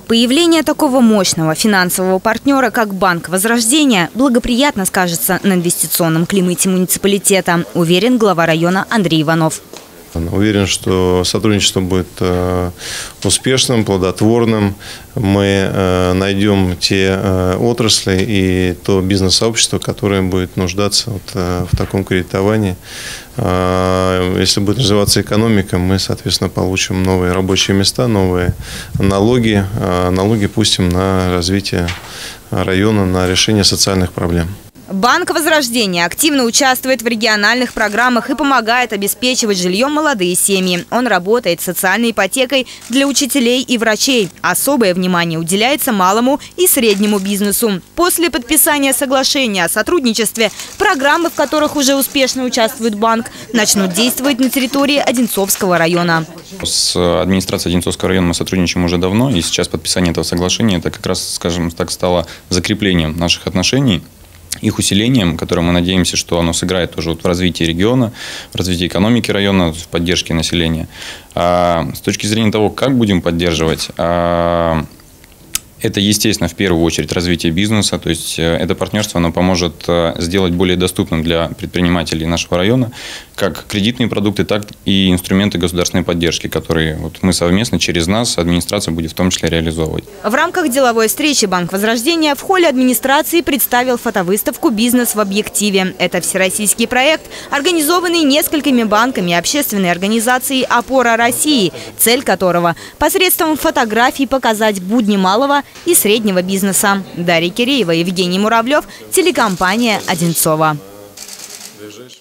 Появление такого мощного финансового партнера, как Банк Возрождения, благоприятно скажется на инвестиционном климате муниципалитета, уверен глава района Андрей Иванов. Уверен, что сотрудничество будет успешным, плодотворным. Мы найдем те отрасли и то бизнес-сообщество, которое будет нуждаться в таком кредитовании. Если будет развиваться экономика, мы, соответственно, получим новые рабочие места, новые налоги. Налоги пустим на развитие района, на решение социальных проблем. Банк Возрождения активно участвует в региональных программах и помогает обеспечивать жильем молодые семьи. Он работает с социальной ипотекой для учителей и врачей. Особое внимание уделяется малому и среднему бизнесу. После подписания соглашения о сотрудничестве, программы, в которых уже успешно участвует банк, начнут действовать на территории Одинцовского района. С администрацией Одинцовского района мы сотрудничаем уже давно, и сейчас подписание этого соглашения, это как раз, скажем так, стало закреплением наших отношений, их усилением, которое мы надеемся, что оно сыграет тоже в развитии региона, в развитии экономики района, в поддержке населения. С точки зрения того, как будем поддерживать, это, естественно, в первую очередь развитие бизнеса, то есть это партнерство, оно поможет сделать более доступным для предпринимателей нашего района как кредитные продукты, так и инструменты государственной поддержки, которые мы совместно через нас, администрация, будет в том числе реализовывать. В рамках деловой встречи Банк Возрождения в холле администрации представил фотовыставку «Бизнес в объективе». Это всероссийский проект, организованный несколькими банками и общественной организацией «Опора России», цель которого – посредством фотографий показать будни малого и среднего бизнеса. Дарья Киреева, Евгений Муравлев, телекомпания «Одинцово».